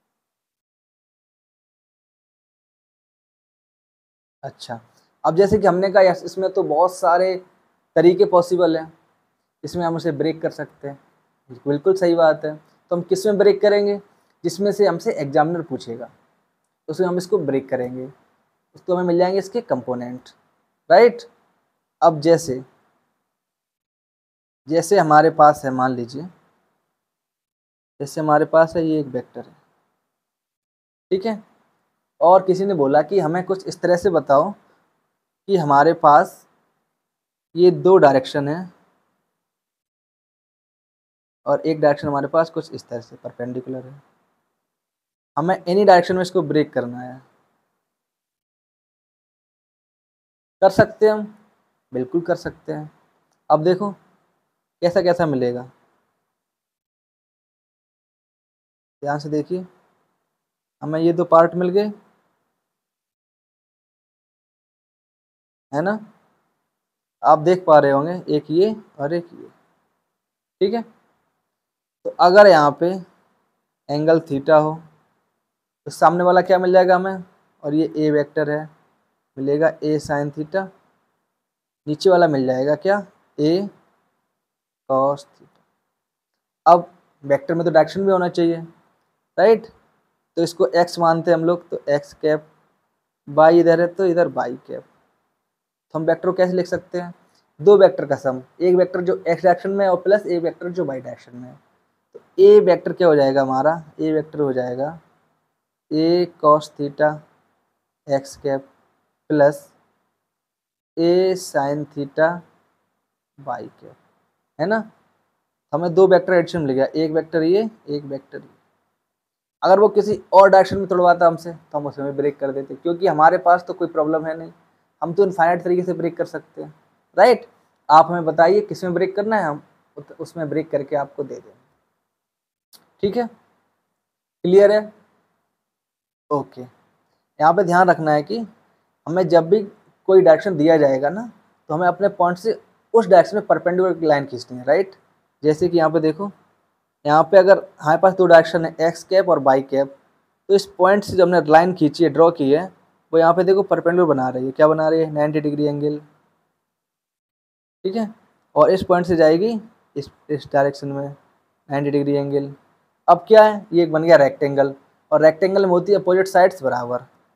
अच्छा, अब जैसे कि हमने कहा यस, इसमें तो बहुत सारे तरीके पॉसिबल हैं, इसमें हम उसे ब्रेक कर सकते हैं। बिल्कुल सही बात है। तो हम किस में ब्रेक करेंगे? जिसमें से हमसे एग्जामिनर पूछेगा, उसमें हम इसको ब्रेक करेंगे, उसको हमें मिल जाएंगे इसके कंपोनेंट, राइट। अब जैसे जैसे हमारे पास है, मान लीजिए जैसे हमारे पास है ये एक वेक्टर है, ठीक है, और किसी ने बोला कि हमें कुछ इस तरह से बताओ कि हमारे पास ये दो डायरेक्शन है और एक डायरेक्शन हमारे पास कुछ इस तरह से परपेंडिकुलर है, हमें एनी डायरेक्शन में इसको ब्रेक करना है। कर सकते हैं हम, बिल्कुल कर सकते हैं। अब देखो कैसा कैसा मिलेगा, ध्यान से देखिए, हमें ये दो पार्ट मिल गए, है ना। आप देख पा रहे होंगे, एक ये और एक ये, ठीक है। तो अगर यहाँ पे एंगल थीटा हो तो सामने वाला क्या मिल जाएगा हमें, और ये ए वेक्टर है, मिलेगा ए साइन थीटा, नीचे वाला मिल जाएगा क्या? A cos theta. अब वेक्टर में तो डायरेक्शन भी होना चाहिए, राइट। तो इसको एक्स मानते हैं हम लोग, तो एक्स कैप, वाई इधर है तो इधर वाई कैप। तो हम वेक्टर को कैसे लिख सकते हैं? दो वेक्टर का सम, एक वेक्टर जो एक्स डायरेक्शन में है और प्लस एक वेक्टर जो वाई डायरेक्शन में है। तो ए वेक्टर क्या हो जाएगा हमारा? ए वेक्टर हो जाएगा A cos theta X cap plus A sine theta Y cap, है ना। हमें दो वेक्टर एडिशन मिल गया, एक वेक्टर ये, एक वेक्टर ये। अगर वो किसी और डायरेक्शन में तोड़वाता हमसे तो हम उसमें ब्रेक कर देते, क्योंकि हमारे पास तो कोई प्रॉब्लम है नहीं, हम तो इनफाइनाइट तरीके से ब्रेक कर सकते हैं, राइट। आप हमें बताइए किस में ब्रेक करना है, हम उसमें ब्रेक करके आपको दे देंगे, ठीक है, क्लियर है, ओके। यहाँ पे ध्यान रखना है कि हमें जब भी कोई डायरेक्शन दिया जाएगा ना, तो हमें अपने पॉइंट से उस डायरेक्शन में परपेंडिकुलर लाइन खींचनी है, राइट। जैसे कि यहाँ पे देखो, यहाँ पे अगर हमारे पास दो डायरेक्शन है एक्स कैप और वाई कैप, तो इस पॉइंट से जो हमने लाइन खींची है, ड्रॉ की है, वो यहाँ पे देखो परपेंडिकुलर बना रही है, क्या बना रही है? नाइन्टी डिग्री एंगल, ठीक है। और इस पॉइंट से जाएगी इस इस डायरेक्शन में नाइन्टी डिग्री एंगल। अब क्या है, ये एक बन गया रेक्टेंगल, और रेक्टेंगल में होती है अपोजिट साइड्स बराबर,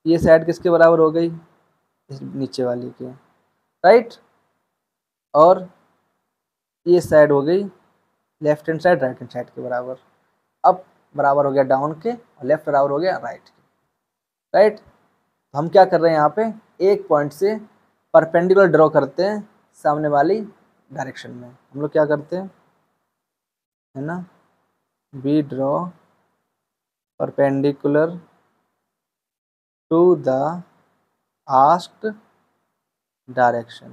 ये साइड किसके बराबर हो गई, इस नीचे वाली के, राइट। और ये साइड हो गई left hand side right hand side के बराबर। अब बराबर हो गया डाउन के और लेफ्ट बराबर हो गया राइट के, राइट। तो हम क्या कर रहे हैं यहाँ पे, एक पॉइंट से परपेंडिकुलर ड्रॉ करते हैं सामने वाली डायरेक्शन में। हम लोग क्या करते हैं, है ना, we draw perpendicular to the asked direction.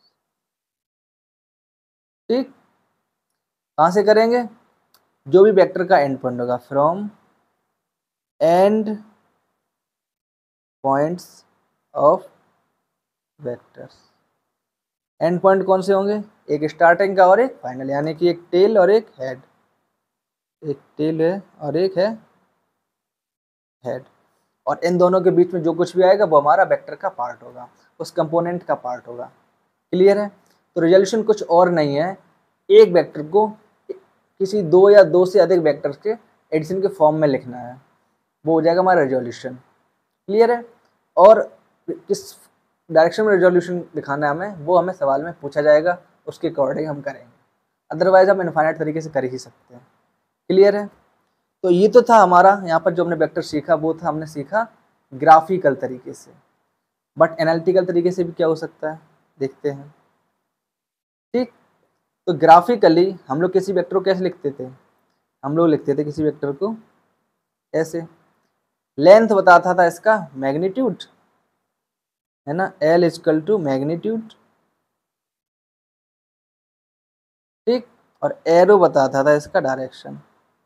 ठीक, कहाँ से करेंगे, जो भी वेक्टर का एंड पॉइंट होगा, from end points of vectors. End point कौन से होंगे, एक स्टार्टिंग का और एक फाइनल, यानी कि एक टेल और एक हेड, एक टेल है और एक है हेड। और इन दोनों के बीच में जो कुछ भी आएगा वो हमारा वेक्टर का पार्ट होगा, उस कंपोनेंट का पार्ट होगा। क्लियर है। तो रिजोल्यूशन कुछ और नहीं है, एक वेक्टर को किसी दो या दो से अधिक वेक्टर्स के एडिशन के फॉर्म में लिखना है, वो हो जाएगा हमारा रिजोल्यूशन। क्लियर है। और किस डायरेक्शन में रिजोल्यूशन दिखाना है हमें, वो हमें सवाल में पूछा जाएगा, उसके अकॉर्डिंग हम करेंगे, अदरवाइज हम इनफाइनाइट तरीके से कर ही सकते हैं। क्लियर है। तो ये तो था हमारा यहाँ पर जो हमने वेक्टर सीखा, वो था हमने सीखा ग्राफिकल तरीके से, बट एनालिटिकल तरीके से भी क्या हो सकता है देखते हैं। ठीक, तो ग्राफिकली हम लोग किसी वेक्टर को कैसे लिखते थे, हम लोग लिखते थे किसी वेक्टर को ऐसे, लेंथ बताता था इसका मैग्नीट्यूड, है ना, एल इजकल टू मैग्नीट्यूड। ठीक, और एरो बताता था इसका डायरेक्शन।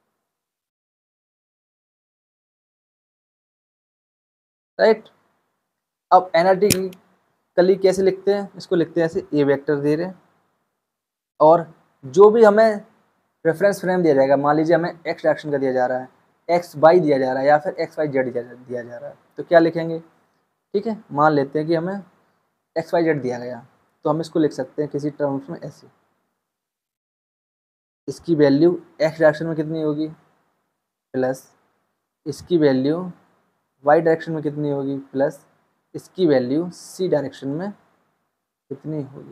राइट। अब एनालिटिकली कैसे लिखते हैं, इसको लिखते हैं ऐसे, ए वेक्टर दे रहे, और जो भी हमें रेफरेंस फ्रेम दिया जाएगा, मान लीजिए हमें एक्स डायरेक्शन का दिया जा रहा है, एक्स वाई दिया जा रहा है, या फिर एक्स वाई जेड दिया जा रहा है, तो क्या लिखेंगे। ठीक है, मान लेते हैं कि हमें एक्स वाई जेड दिया गया, तो हम इसको लिख सकते हैं किसी टर्म्स में ऐसे, इसकी वैल्यू एक्स डायरेक्शन में कितनी होगी, प्लस इसकी वैल्यू वाई डायरेक्शन में कितनी होगी, प्लस इसकी वैल्यू सी डायरेक्शन में कितनी होगी।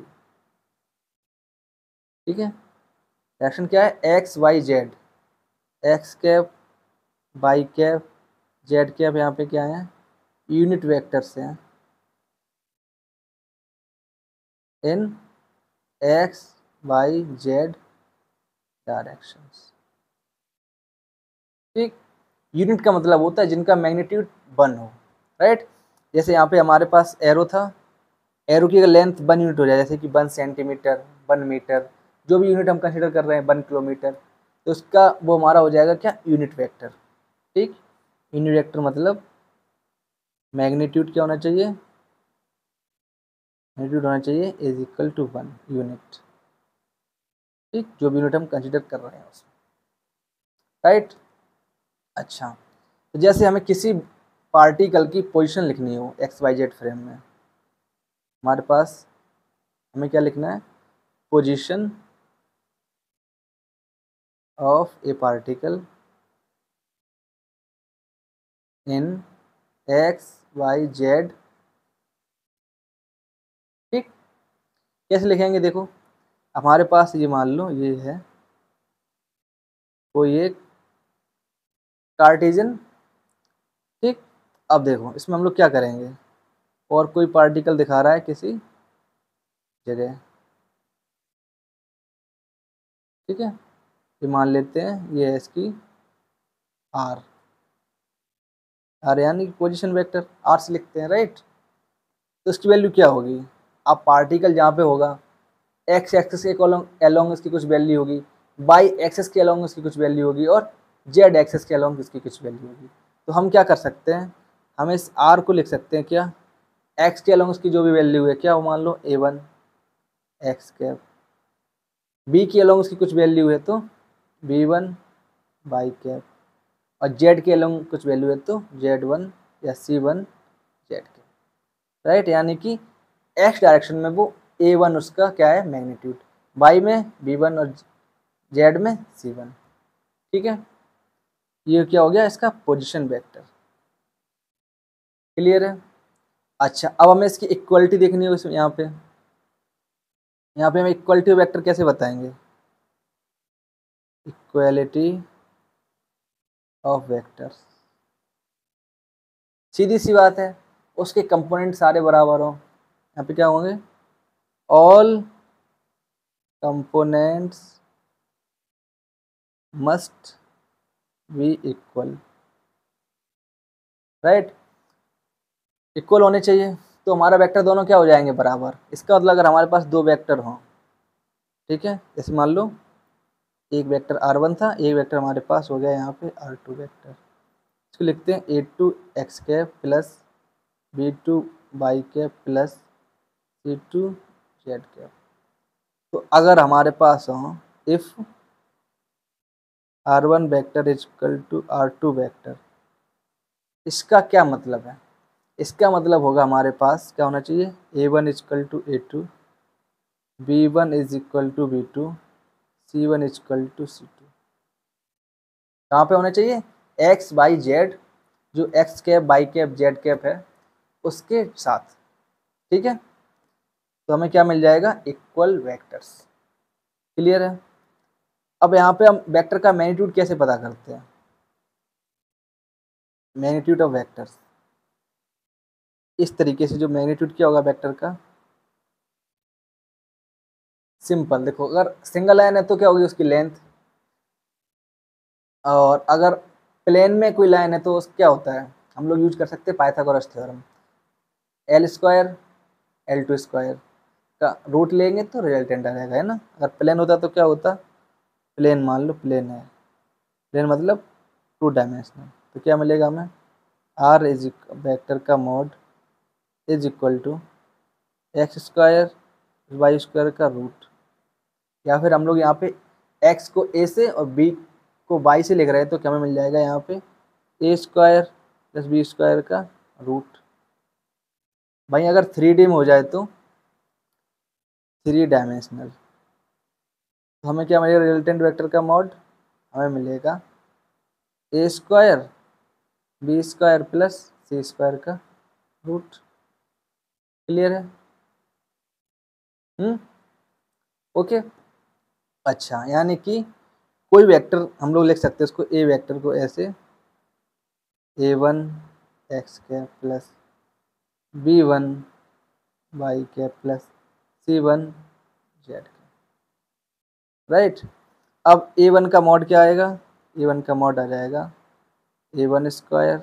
ठीक है, डायरेक्शन क्या है, X Y Z, X cap Y cap Z cap, यहाँ पे क्या है, यूनिट वेक्टर्स हैं in X Y Z directions. ठीक, यूनिट का मतलब होता है जिनका मैग्नीट्यूड वन हो, राइट। जैसे यहाँ पे हमारे पास एरो था, एरो की अगर लेंथ वन यूनिट हो जाए, जैसे कि वन सेंटीमीटर, वन मीटर, जो भी यूनिट हम कंसिडर कर रहे हैं, वन किलोमीटर, तो उसका वो हमारा हो जाएगा क्या, यूनिट वेक्टर। ठीक, यूनिट वेक्टर मतलब मैग्नीट्यूड क्या होना चाहिए, मैग्नीट्यूड होना चाहिए is equal to one unit. ठीक, जो भी यूनिट हम कंसिडर कर रहे हैं उसमें, राइट। अच्छा, तो जैसे हमें किसी पार्टिकल की पोजीशन लिखनी हो एक्स वाई जेड फ्रेम में, हमारे पास हमें क्या लिखना है, position of a particle in X Y Z. ठीक, कैसे लिखेंगे, देखो हमारे पास ये मान लो ये है कोई एक कार्टेशियन। ठीक, अब देखो इसमें हम लोग क्या करेंगे, और कोई पार्टिकल दिखा रहा है किसी जगह। ठीक है, ये मान लेते हैं ये है इसकी आर, आर यानी पोजीशन वेक्टर, आर से लिखते हैं, राइट। तो इसकी वैल्यू क्या होगी, अब पार्टिकल जहाँ पे होगा एक्स एक्सिस के अलोंग इसकी कुछ वैल्यू होगी, वाई एक्सिस के अलोंग इसकी कुछ वैल्यू होगी, और जेड एक्सिस के अलोंग इसकी कुछ वैल्यू होगी। तो हम क्या कर सकते हैं, हम इस आर को लिख सकते हैं क्या, एक्स के अलोंग इसकी जो भी वैल्यू है, क्या मान लो A one X cap, B के अलोंग इसकी कुछ वैल्यू है तो बी वन वाई कैप, और जेड के अलोंग कुछ वैल्यू है तो जेड वन या C one Z cap, right. यानी कि एक्स डायरेक्शन में वो ए वन उसका क्या है मैग्नीट्यूड, वाई में बी वन और जेड में सी वन। ठीक है, ये क्या हो गया इसका पोजीशन वेक्टर। क्लियर है। अच्छा, अब हमें इसकी इक्वलिटी देखनी होगी। यहाँ पे यहाँ पे हम इक्वलिटी वेक्टर कैसे बताएंगे? इक्वलिटी ऑफ वेक्टर्स, सीधी सी बात है, उसके कंपोनेंट सारे बराबर हो। यहाँ पे क्या होंगे? All components must be equal, right, equal होने चाहिए। तो हमारा वेक्टर दोनों क्या हो जाएंगे? बराबर। इसका मतलब अगर हमारे पास दो वेक्टर हों, ठीक है, जैसे मान लो एक वेक्टर आर वन था, एक वेक्टर हमारे पास हो गया यहाँ पे आर टू वेक्टर। इसको लिखते हैं A two X cap plus B two Y cap plus C two Z cap. तो अगर हमारे पास हो if R one vector is equal to R two vector, इसका क्या मतलब है? इसका मतलब होगा हमारे पास क्या होना चाहिए? A one is equal to A two, B one is equal to B two, C one is equal to C two. कहाँ पे होना चाहिए? एक्स बाई जेड, जो X cap by cap Z cap है उसके साथ, ठीक है। तो हमें क्या मिल जाएगा? Equal vectors. क्लियर है। अब यहाँ पे हम वेक्टर का मैग्नीट्यूड कैसे पता करते हैं? मैग्नीट्यूड ऑफ वेक्टर्स इस तरीके से, जो मैग्नीट्यूड क्या होगा वेक्टर का? सिंपल, देखो, अगर सिंगल लाइन है तो क्या होगी? उसकी लेंथ। और अगर प्लेन में कोई लाइन है तो उस क्या होता है? हम लोग यूज कर सकते हैं Pythagoras theorem, L square L two square का रूट लेंगे तो रिजल्टेंट आ जाएगा, है ना। अगर प्लेन होता तो क्या होता? प्लेन, मान लो प्लेन है, प्लेन मतलब टू डायमेंशनल, तो क्या मिलेगा हमें? आर इज वेक्टर का mod is equal to X square Y square का रूट। या फिर हम लोग यहाँ पे एक्स को ए से और बी को वाई से लिख रहे हैं तो क्या हमें मिल जाएगा यहाँ पे? A square plus B square का रूट। भाई अगर थ्री डी में हो जाए तो थ्री डायमेंशनल, तो हमें क्या मिलेगा? रिजल्टेंट वेक्टर का मॉड हमें मिलेगा A square B square plus C square का रूट। क्लियर है? Hmm okay. अच्छा, यानी कि कोई वेक्टर हम लोग लिख सकते हैं उसको, ए वेक्टर को ऐसे A one X cap plus B one Y cap plus C one Z cap, right. अब ए वन का मॉड क्या आएगा? ए वन का मॉड आ जाएगा A one square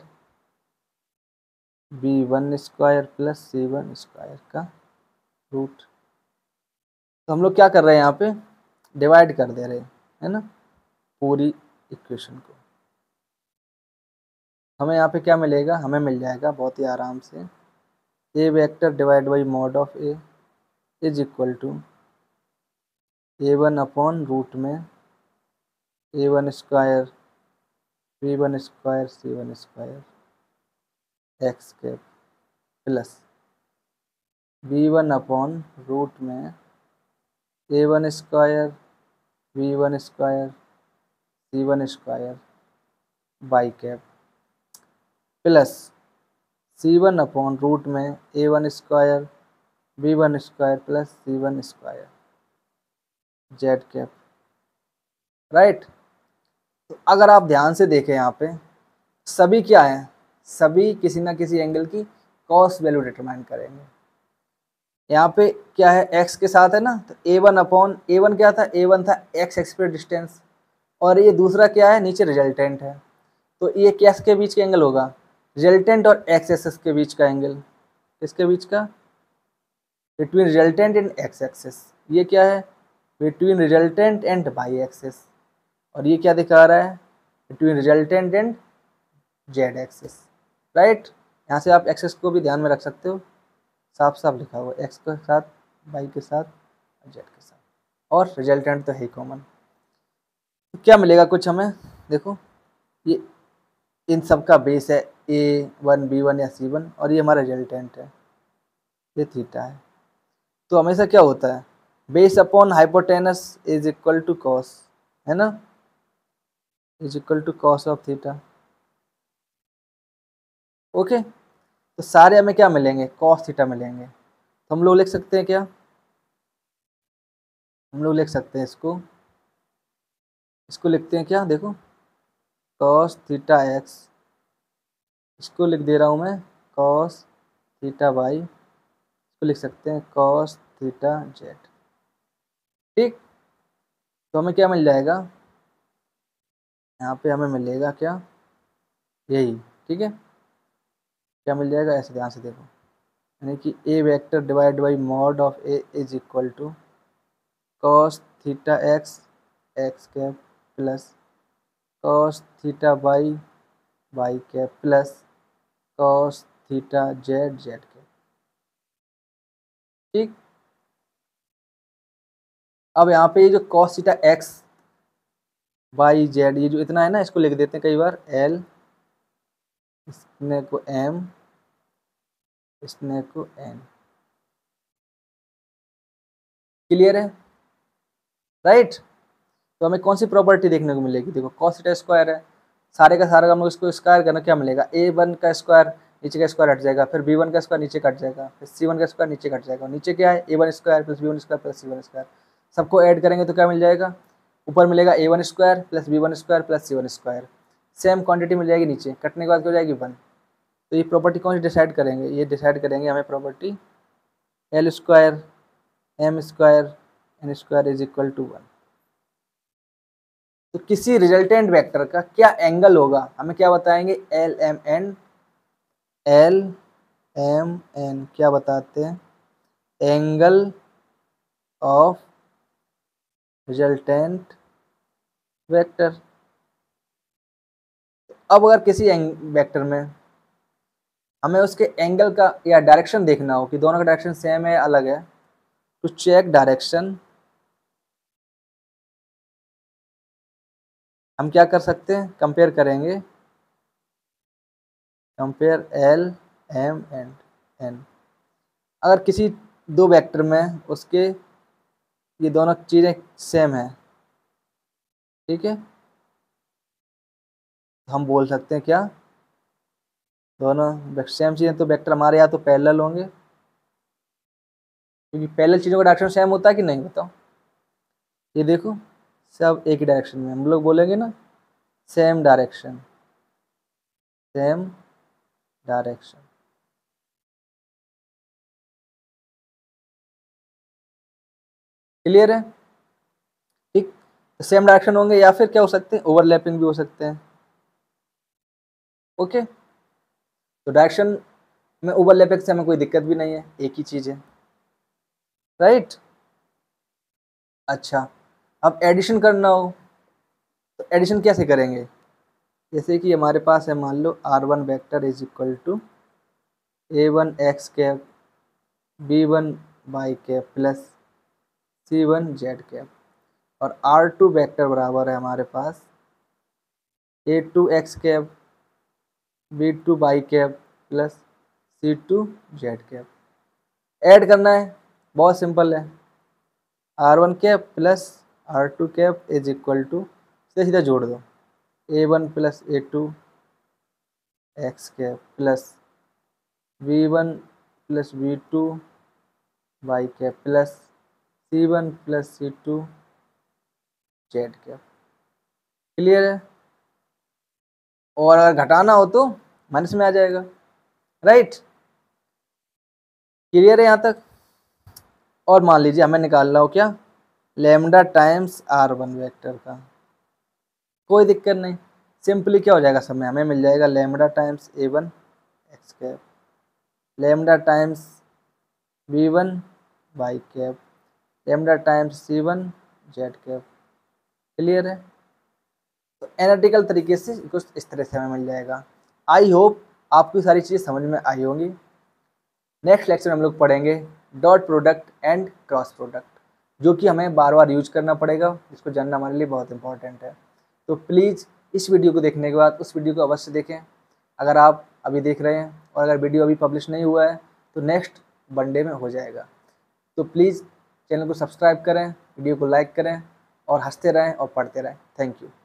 B one square plus C one square का रूट। तो हम लोग क्या कर रहे हैं यहाँ पे? डिवाइड कर दे रहे हैं, है ना, पूरी इक्वेशन को। हमें यहाँ पे क्या मिलेगा? हमें मिल जाएगा बहुत ही आराम से A vector divide by mod of A is equal to A one upon root में A one square B one square C one square X cap plus B one upon root में A one square B one square C one square by cap plus C one upon root में A one square B one square plus C one square Z cap, right. तो अगर आप ध्यान से देखें यहाँ पे सभी क्या है? सभी किसी ना किसी एंगल की कॉस वैल्यू डिटरमाइन करेंगे। यहाँ पे क्या है? एक्स के साथ है ना, तो A one upon A one क्या था? ए वन था एक्स एक्सपेक्ट डिस्टेंस, और ये दूसरा क्या है? नीचे रिजल्टेंट है। तो ये क्या के बीच का एंगल होगा? रिजल्टेंट और एक्स एक्सिस के बीच का एंगल। किसके बीच का? Between resultant and X axis. ये क्या है? Between resultant and Y axis. और ये क्या दिखा रहा है? Between resultant and Z axis, right. यहाँ से आप एक्सिस को भी ध्यान में रख सकते हो, साफ साफ लिखा हुआ एक्स के साथ वाई के साथ जेड के साथ, और रिजल्टेंट तो है कॉमन। तो क्या मिलेगा कुछ हमें? देखो, ये इन सब का बेस है ए वन बी वन या सी वन, और ये हमारा रिजल्टेंट है, ये थीटा है। तो हमेशा क्या होता है? Base upon hypotenuse is equal to cos, है ना, is equal to cos of theta. Okay. तो सारे हमें क्या मिलेंगे, कॉस थीटा मिलेंगे। तो हम लोग लिख सकते हैं क्या, हम लोग लिख सकते हैं इसको इसको लिखते हैं क्या, देखो कॉस थीटा एक्स, इसको लिख दे रहा हूँ मैं कॉस थीटा वाई, इसको लिख सकते हैं कॉस थीटा जेड। ठीक, तो हमें क्या मिल जाएगा, यहाँ पे हमें मिलेगा क्या, यही। ठीक है, क्या मिल जाएगा, ऐसे ध्यान से देखो, यानी कि A vector divide by mod of A is equal to cos theta X X cap plus cos theta Y Y cap plus cos theta Z Z cap. ठीक, अब यहाँ पे ये जो cos theta X Y Z, ये जो इतना है ना, इसको लिख देते हैं कई बार एल, इसने को एम, इसने को एन। क्लियर है, राइट। तो हमें कौन सी प्रॉपर्टी देखने को मिलेगी, देखो कॉस थीटा स्क्वायर है, सारे का सारा हम लोग इसको स्क्वायर करना, क्या मिलेगा, ए वन का स्क्वायर नीचे का स्क्वायर हट जाएगा, फिर बी वन का स्क्वायर नीचे कट जाएगा, फिर सी वन का स्क्वायर नीचे कट जाएगा, नीचे क्या है A one square plus B one square plus C one square, सबको ऐड करेंगे तो क्या मिल जाएगा, ऊपर मिलेगा A one square plus B one square plus C one square, same quantity मिल जाएगी नीचे, कटने के बाद क्या हो जाएगी वन। तो ये प्रॉपर्टी कौन सी डिसाइड करेंगे, ये डिसाइड करेंगे हमें property L square M square N square is equal to one. तो किसी रिजल्टेंट वेक्टर का क्या एंगल होगा, हमें क्या बताएंगे, L M N, L M N क्या बताते हैं, एंगल ऑफ रिजल्टेंट वेक्टर। अब अगर किसी वेक्टर में हमें उसके एंगल का या डायरेक्शन देखना हो कि दोनों का डायरेक्शन सेम है अलग है, तो चेक डायरेक्शन हम क्या कर सकते हैं, कंपेयर करेंगे, compare L M and N. अगर किसी दो वेक्टर में उसके ये दोनों चीज़ें सेम है, ठीक है, तो हम बोल सकते हैं क्या, दोनों सेम चीज़ें तो वेक्टर हमारे या तो पैरेलल होंगे, क्योंकि पैरेलल चीज़ों का डायरेक्शन सेम होता है कि नहीं, बताओ। ये देखो सब एक ही डायरेक्शन में, हम लोग बोलेंगे ना same direction, same direction. Clear है, ठीक। सेम डायरेक्शन होंगे या फिर क्या हो सकते हैं, ओवरलैपिंग भी हो सकते हैं। ओके, तो डायरेक्शन में ओवरलैपिंग से हमें कोई दिक्कत भी नहीं है, एक ही चीज़ है, राइट। अच्छा, अब एडिशन करना हो तो एडिशन कैसे करेंगे, जैसे कि हमारे पास है, मान लो R one vector is equal to A one X cap B one Y cap plus C one Z cap, और आर टू वैक्टर बराबर है हमारे पास A two X cap B two Y cap plus C two Z cap. Add करना है, बहुत simple है, R one cap plus R two cap is equal to, सीधा सीधा जोड़ दो, A one plus A two X cap plus V one plus V two Y cap plus C one plus C two Z cap. Clear है, और अगर घटाना हो तो माइनस में आ जाएगा, राइट। क्लियर है यहाँ तक। और मान लीजिए हमें निकालना हो क्या, lambda times R one vector का, कोई दिक्कत नहीं, सिंपली क्या हो जाएगा, समय हमें मिल जाएगा lambda times A one X cap lambda times B one Y cap lambda times C one Z cap. Clear है, तो एनालिटिकल तरीके से कुछ इस तरह से हमें मिल जाएगा। आई होप आपको सारी चीज़ें समझ में आई होंगी। नेक्स्ट लेक्चर में हम लोग पढ़ेंगे dot product and cross product, जो कि हमें बार बार यूज करना पड़ेगा, इसको जानना हमारे लिए बहुत इंपॉर्टेंट है। तो प्लीज़ इस वीडियो को देखने के बाद उस वीडियो को अवश्य देखें, अगर आप अभी देख रहे हैं, और अगर वीडियो अभी पब्लिश नहीं हुआ है तो नेक्स्ट वनडे में हो जाएगा। तो प्लीज़ चैनल को सब्सक्राइब करें, वीडियो को लाइक करें, और हंसते रहें और पढ़ते रहें। Thank you.